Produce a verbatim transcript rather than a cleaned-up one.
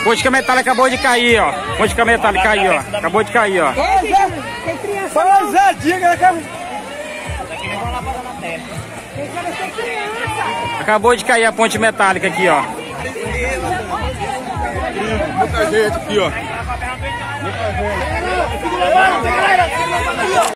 Ponte metálica acabou de cair, ó. Ponte metálica caiu, ó. Acabou de cair, ó. Tem criança lá. Zé, diga, né? Acabou de cair a ponte metálica aqui, ó. Muita gente aqui, ó. Muita gente.